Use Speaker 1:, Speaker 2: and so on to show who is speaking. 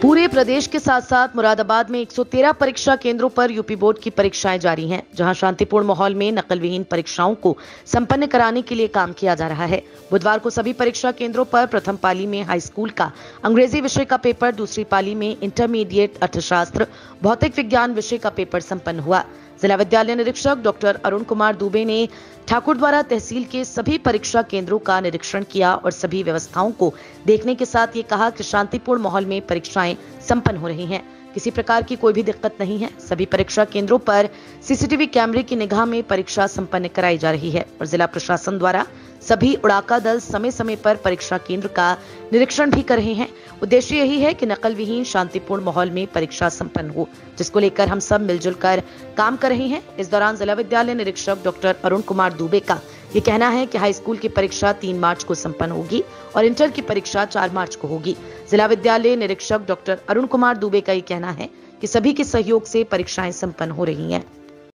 Speaker 1: पूरे प्रदेश के साथ साथ मुरादाबाद में 113 परीक्षा केंद्रों पर यूपी बोर्ड की परीक्षाएं जारी हैं, जहां शांतिपूर्ण माहौल में नकल विहीन परीक्षाओं को संपन्न कराने के लिए काम किया जा रहा है। बुधवार को सभी परीक्षा केंद्रों पर प्रथम पाली में हाई स्कूल का अंग्रेजी विषय का पेपर, दूसरी पाली में इंटरमीडिएट अर्थशास्त्र भौतिक विज्ञान विषय का पेपर संपन्न हुआ। जिला विद्यालय निरीक्षक डॉक्टर अरुण कुमार दुबे ने ठाकुरद्वारा तहसील के सभी परीक्षा केंद्रों का निरीक्षण किया और सभी व्यवस्थाओं को देखने के साथ ये कहा कि शांतिपूर्ण माहौल में परीक्षाएं संपन्न हो रही हैं। किसी प्रकार की कोई भी दिक्कत नहीं है। सभी परीक्षा केंद्रों पर सीसीटीवी कैमरे की निगाह में परीक्षा संपन्न कराई जा रही है और जिला प्रशासन द्वारा सभी उड़ाका दल समय समय पर परीक्षा केंद्र का निरीक्षण भी कर रहे हैं। उद्देश्य यही है कि नकल विहीन शांतिपूर्ण माहौल में परीक्षा संपन्न हो, जिसको लेकर हम सब मिलजुल कर काम कर रहे हैं। इस दौरान जिला विद्यालय निरीक्षक डॉक्टर अरुण कुमार दुबे का ये कहना है कि हाई स्कूल की परीक्षा 3 मार्च को संपन्न होगी और इंटर की परीक्षा 4 मार्च को होगी। जिला विद्यालय निरीक्षक डॉक्टर अरुण कुमार दुबे का ये कहना है कि सभी के सहयोग से परीक्षाएं संपन्न हो रही हैं।